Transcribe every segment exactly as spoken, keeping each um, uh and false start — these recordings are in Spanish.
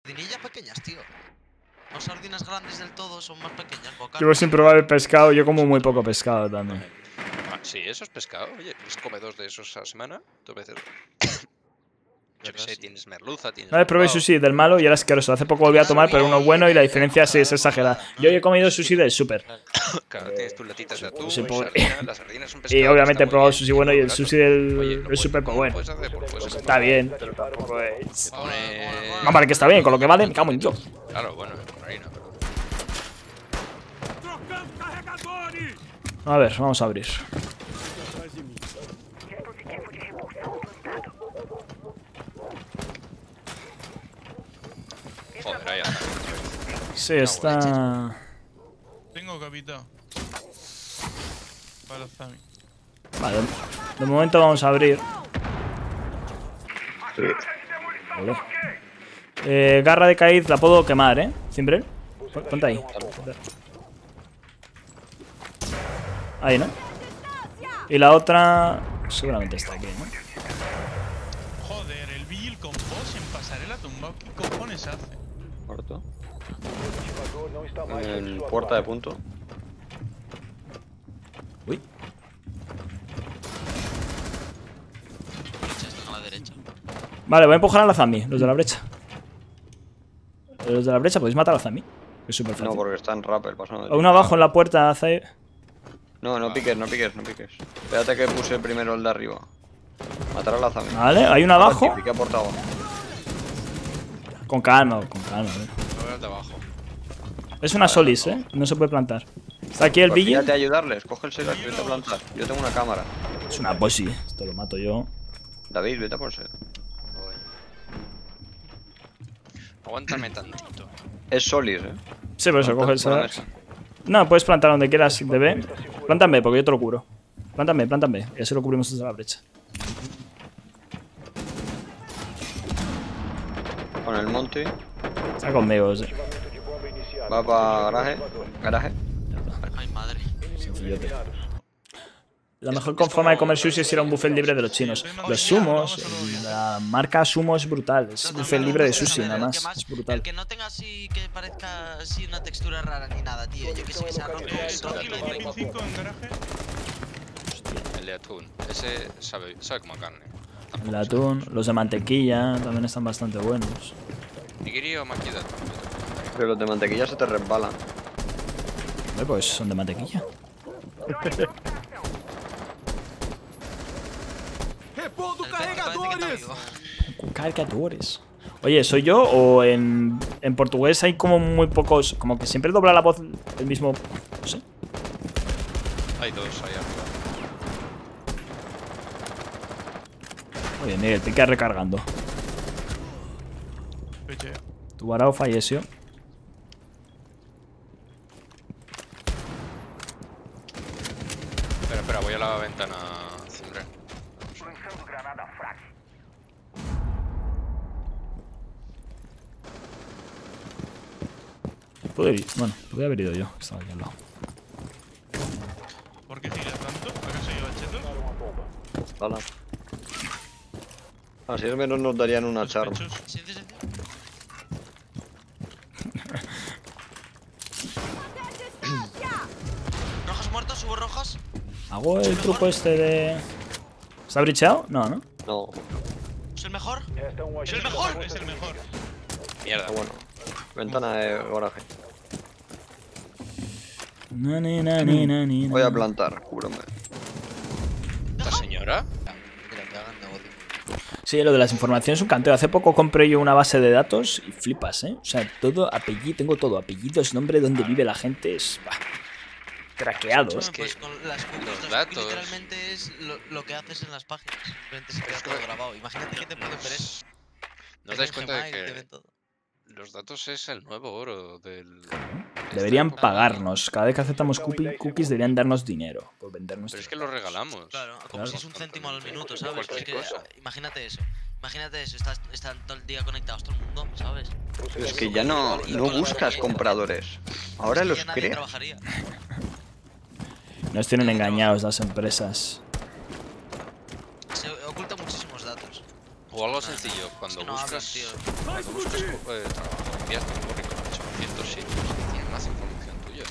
Sardinillas pequeñas, tío. No sardinas grandes del todo, son más pequeñas. Bocas. Llevo sin probar el pescado, yo como muy poco pescado también. Ah, sí, eso es pescado. Oye, pues come dos de esos a la semana. Dos veces. Yo qué sé, Sí. tienes merluza, tienes. Una vez probé bacalao. sushi del malo y era asqueroso. Hace poco volví a tomar, pero uno bueno y la diferencia sí es exagerada. Yo he comido sushi del súper. Claro, tienes tus latitas de atún, soy pobre. sardinas, las sardinas son pescado. Y obviamente he está muy probado bien, sushi y bueno muy y el barato. sushi del, Oye, lo del puedes- súper, pues ¿cómo lo bueno. puedes hacer? Pues puedes hacer Está todo. bien, pero tampoco es... Pone- No, para que está bien, con lo que vale, me cago en Dios. Claro, bueno, con harina, pero. A ver, vamos a abrir. Joder, ahí anda. Sí, está... Tengo capitán. Para los Zami. Vale, de momento vamos a abrir. Vale. Eh, garra de Caíz la puedo quemar, ¿eh? Cimbrel. Pon- Ponte ahí. Ahí, ¿no? Y la otra... Seguramente está aquí, ¿no? Joder, el Vigil con boss en pasarela tumbado. ¿Qué cojones hace? Muerto. En puerta de punto. Uy. Están a la derecha. Vale, voy a empujar a la Zami, los de la brecha. Los de la brecha, podéis matar a la Zami. Es súper fácil. No, porque está en rappel pasando. de- Uno abajo en la puerta, Zai. No, no piques, no piques, no piques. Espérate que puse primero el de arriba. Matar a la Zami. Vale, hay uno abajo. Pique a puerta abajo. Con calma, con calma, a ver. Lo veo de abajo. Es una Solis, ¿eh? No se puede plantar. Está aquí el Pues Vigil. fíjate a ayudarles, coge el Selas y vete a plantar. Yo tengo una cámara. Es una Bossy. Esto lo mato yo. David, vete a por Selas. Voy. Aguántame tantito. Es Solis, eh. Sí, por eso coge el Por la Selas. mesa. No, puedes plantar donde quieras de B. Plántame, porque yo te lo cubro. Plántame, plántame. Y así lo cubrimos desde la brecha. Con el monte. Está conmigo, sí. Va para garaje. Garaje. Ay, madre. Sencillote. La mejor forma de comer sushi es ir a un buffet libre de los chinos. Los sumos, la marca Sumo es brutal. Es buffet libre de sushi, nada más. Es brutal. El que no tenga así, que parezca así una textura rara ni nada, tío. Yo que sé que sea rojo. Eh, rojo, Rocky rojo, rojo. veinticinco en garaje. El de atún. Ese sabe, sabe como a carne. El atún, los de mantequilla también están bastante buenos. Nigiri o maki de atún. Pero los de mantequilla se te resbalan. Hombre, pues son de mantequilla. El cargadores. Cargadores. Oye, ¿soy yo o en, en portugués hay como muy pocos... Como que siempre dobla la voz el mismo... No sé. Hay dos ahí arriba. Muy bien, Miguel, te quedas recargando. Peche. Tu varao falleció. Espera, espera, voy a la ventana. Cimbre. Puedo ir. Bueno, podría haber ido yo, que estaba aquí al lado. ¿Por qué giras tanto? ¿Acaso lleva chetos? Bala. Así al menos nos darían una charla. Sospechoso. Sí, sí, sí. ¿Rojos muertos? ¿Hubo rojos? ¿Hago el truco este de...? ¿Está bricheado? No, ¿no? No, ¿Es el mejor? Es el mejor, es el mejor. Mierda. está bueno. Ventana de garaje. Na, ni, na, ni, na, ni, na. Voy a plantar, cúbrame. ¿Esta señora? Mira, que hagan negocio. Sí, lo de las informaciones es un canteo. Hace poco compré yo una base de datos y flipas, ¿eh? O sea, todo apellido, tengo todo. Apellidos, nombre, dónde vive la gente, es... bah, craqueado, ¿eh? Bueno, que pues con las cookies, los las datos- cookies literalmente es lo, lo que haces en las páginas. Simplemente se queda Es que- todo grabado. Imagínate que te pueden ver eso. ¿No os Te dais ven cuenta de Gmail, te que ven todo. los datos es el nuevo oro del... Deberían esta época? pagarnos. Cada vez que aceptamos cookie- cookies deberían darnos dinero por vender Pero nuestros es que lo regalamos. Claro, como Claro. si es un céntimo al minuto, ¿sabes? Cualquier Es que, cosa. imagínate eso. Imagínate eso, estás, están todo el día conectados todo el mundo, ¿sabes? Pero es que ya no, no buscas compradores. Ahora Es que los ya nadie creas. trabajaría. Nos tienen engañados las empresas. Se ocultan muchísimos datos. O algo sencillo, cuando que no buscas, hablas, tío. cuando buscas eh, trabajo, envías tu currículum a ochocientos sitios y tienen más información tuya.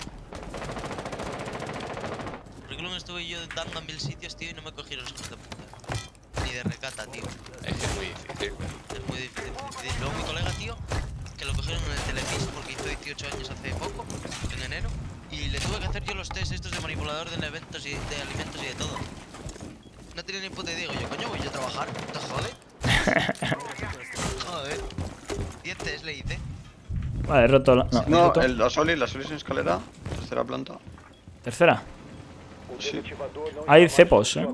Currículum estuve yo dando a mil sitios, tío, y no me cogieron los hijos de puta. Ni de recata, tío. Es que es muy difícil. Es muy difícil. difícil. Luego mi colega, tío, que lo cogieron en el Telefis porque hizo dieciocho años hace poco, en enero. Y le tuve que hacer yo los test estos de manipulador de eventos y de alimentos y de todo. No tenía ni puta idea. Digo yo, coño, voy yo a trabajar. ¿Te jode? Joder. diez test le hice. Vale, he roto la... No, he No, roto. el, la Soli, la Soli sin escalera. Tercera planta. Tercera. Sí. Hay cepos, eh.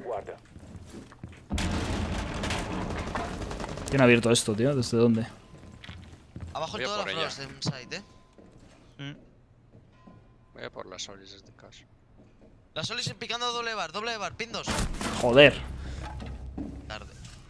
¿Quién ha abierto esto, tío? ¿Desde dónde? Abajo Voy en a toda la por ella. frost en site, eh. Mm. Voy a por las solis en este caso. La Solis picando doble bar, doble bar, pin dos. Joder. Tarde.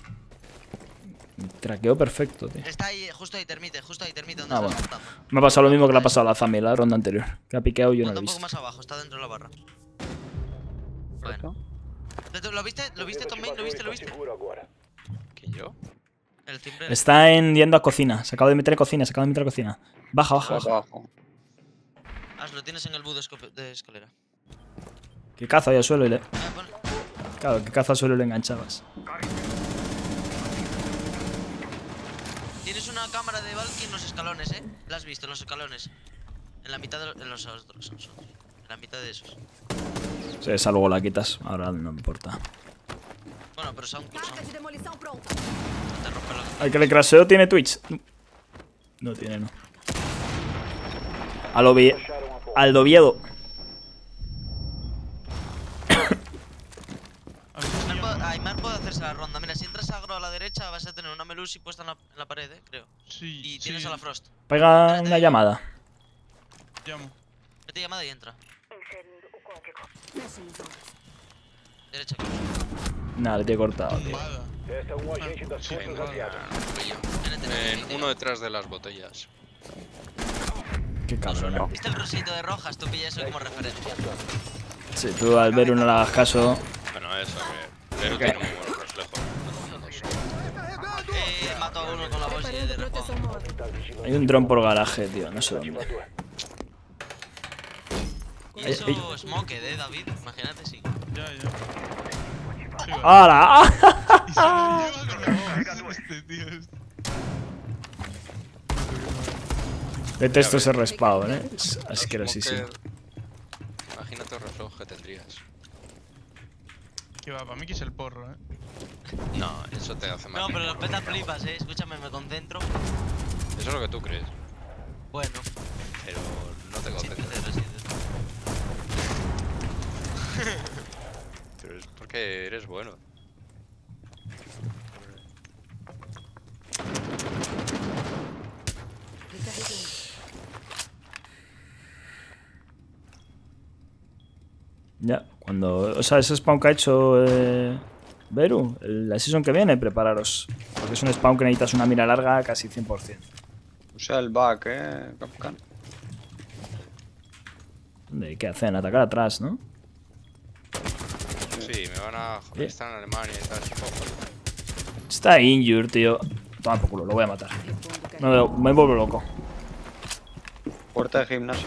Traqueo perfecto, tío. Está ahí, justo ahí, termite, justo ahí, termite, donde Ah, estás bueno. apuntando. Me ha pasado lo mismo que le ha pasado a la Zami la ronda anterior. Que ha piqueado y yo no Punta lo he un poco visto. más abajo, está dentro de la barra. Correcto. Bueno. ¿Lo viste? ¿Lo viste, Tom Main? ¿Lo viste? ¿Lo viste? ¿Quién yo? El timbre. Está en yendo a cocina. Se acaba de meter en cocina, se acaba de meter en cocina. Baja, baja, Abajo, baja. abajo. Ah, lo tienes en el boot de, esco- de escalera. Que caza ahí al suelo y le... Ah, bueno. Claro, que caza al suelo y le enganchabas. Tienes una cámara de Valky en los escalones, ¿eh? La has visto, en los escalones. En la mitad de los, en los otros, en los otros. En la mitad de esos. Sí, esa luego la quitas. Ahora no me importa. Bueno, pero son Carga son- de demolição pronta. te rompe la... Al que le craseo tiene Twitch. No tiene, no. Al Ovie... Al Oviedo. A ver si Aymar llama. puede- Aymar puede hacerse la ronda. Mira, si entras agro a la derecha vas a tener una Melusi puesta en la, en la pared, eh, creo. Sí, Y tienes sí, a la Frost. Pega una llamada. llamo. Mete llamada y entra. Fechem os olhos. Derecha. Nada, le tiene cortado, tío. Tumbada. Ah, sí, tumbada. N T, En uno detrás de las botellas. Qué cabrón. ¿No? ¿Viste el rosito de rojas? Tú pilla eso como referencia. Si tú al ver uno le hagas caso... Bueno, eso, que Pero tiene muy buenos reflejos. Eh, mato a uno con la bolsa de Preparando proteção repón. móvel. Hay un dron por garaje, tío. No sé dónde. Y eso es Smoked, eh, David. Imagínate, sí. Ya, ya. Sí, va. ¡Hala! Y se lo lleva con la voz. Este tío es. Detesto ese respawn, eh. Es asquerosísimo. Smoker, imagínate el reflejo que tendrías. Que va, para mí que es el porro, eh. No, eso te hace más. No, pero los petas flipas, eh. Escúchame, me concentro. Eso es lo que tú crees. Bueno, Pero no te sí, concentras. te resides. Pero es porque eres bueno. Recarregando. Ya, cuando... O sea, ese spawn que ha hecho... Eh, Beru, el- la season que viene, prepararos. Porque es un spawn que necesitas una mira larga casi cien por cien. Usa el back, eh, Capcan. ¿De qué hacen? Atacar atrás, ¿no? Sí, me van a. Bien. Están en Alemania y tal. Está injured, tío. Toma por culo, lo voy a matar. Repondo Me, me vuelvo loco. Puerta de gimnasio.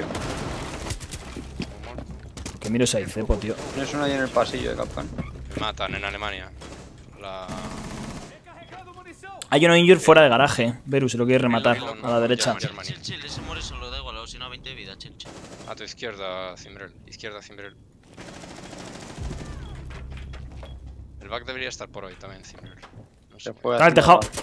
Que miro ese cepo, tío. Tienes uno ahí en el pasillo de Capcan. Me matan en Alemania. La. Hay uno injured fuera de garaje. Beru, se lo quiere rematar. Milon, A la derecha. Germany. Germany. Chill, chill, ese muere solo, da igual, o si no, veinte de vida, chill, chill. A tu izquierda, Zimbrel. Izquierda, Zimbrel. El back debería estar por hoy también, Zimbrel. No sé. Se fue Está en el haciendo tejado.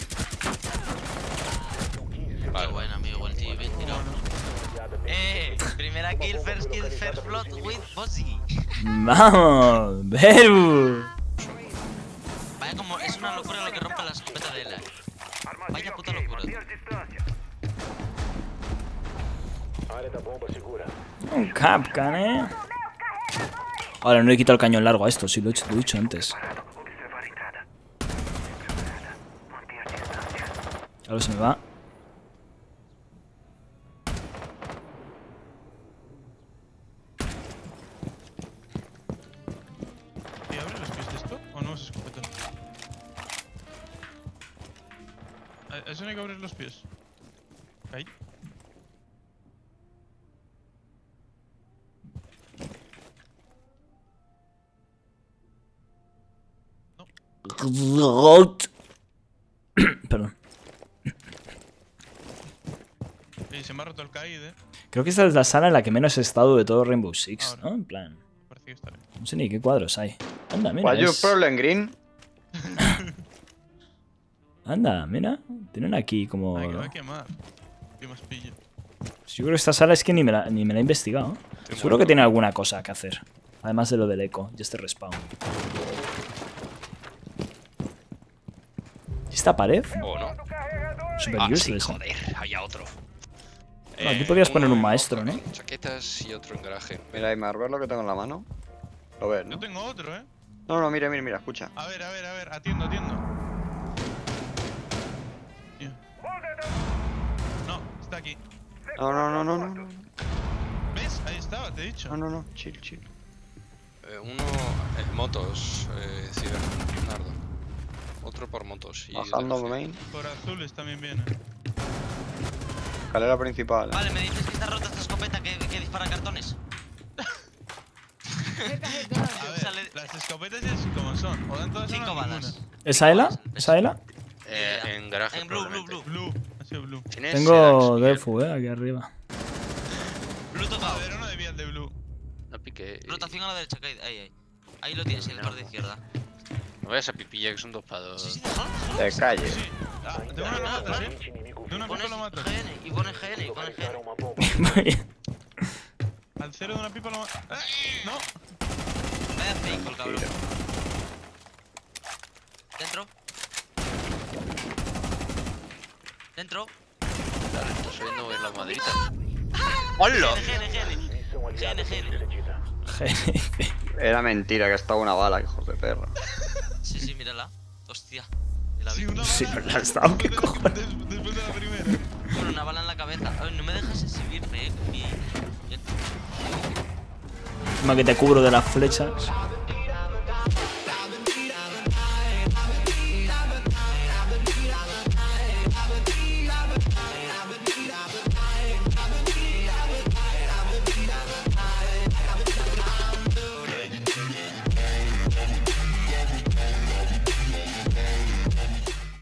Qué Vale. buen amigo, el tío, bien tirado. Eh, primera kill, first kill, first blood with Bossy. ¡Vamos! ¡Beru! Vaya como, es una locura lo que rompe la escopeta de él. eh. Vaya puta locura. tío. Un Capcan, eh. Ahora no he quitado el cañón largo a esto, sí lo he, hecho, lo he dicho antes. Ahora se me va. ¿Y abre los pies de esto? ¿O no es escopeta? eso no hay que abrir los pies. Ahí. Perdón. Y se me ha roto el caíd, eh. Creo que esta es la sala en la que menos he estado de todo Rainbow Six, Ahora. ¿no? En plan, Parece que está bien. no sé ni qué cuadros hay. Anda, mira. What's your es- problem, Green? Anda, mira. Tienen aquí como... Ay, que va a quemar. ¿Qué más pillo? Yo creo que esta sala es que ni me la, ni me la he investigado. Estoy Seguro que muerto. tiene alguna cosa que hacer. Además de lo del eco y este respawn. ¿Y esta pared? ¿O no? Super Ah, sí, useless. ¿eh? joder, había otro. No, aquí podrías poner Uno un en maestro, ¿no? en chaquetas y otro en garaje. Mira, Aymar, ¿ves lo que tengo en la mano? Lo ves, Yo ¿no? tengo otro, eh. No, no, mira, mira, mira, escucha. A ver, a ver, a ver. Atiendo, atiendo. Tío. No, está aquí. No, no, no, no, no, no, ¿Ves? Ahí estaba, te he dicho. no, no, no, chill, chill. Eh, uno en motos, eh, Ciber, Nardo. Otro por motos. Y Bajando garaje. main. Por azules también viene. Escalera principal. Vale, me dices que está rota esta escopeta que, que dispara cartones. A ver, Sale- las escopetas ya es como son. O dan todas Cinco o balas. ninguna. ¿Esa Ela? ¿Esa Ela? Eh, Ya. en garaje. En blue, blue, probablemente. blue. Blue. Ha sido blue. ¿Tienes Tengo sedans, Miguel? Defu, eh, aquí arriba. Blue A tocado. ver, uno debía el de blue. No pique. Rotación a la derecha, que hay- ahí, ahí. Ahí lo tienes, en el bar de izquierda. No vayas a pipilla que son dos para dos. Sí, sí, déjalo, déjalo. De calle. Sí. Ah, de una lo matas, eh. De una Pones pipa lo matas. G N y pones G N y pones G N. Al cero de una pipa lo matas. ¡Eh! No. Vaya fake el cabrón. Dentro. Dentro. Estoy subiendo en la maderita. ¡Hola! G N, G N. G N, G N. Era mentira que estaba una bala, hijos de perra. Sí, sí, mírala. Hostia. Y la Sí, vi. una Sí, bala pero la has dado, ¿qué después de- cojones? des- Después de la primera. Bueno, una bala en la cabeza. A ver, no me dejas exhibirme, eh. con mi- Encima que te cubro de las flechas. Eh,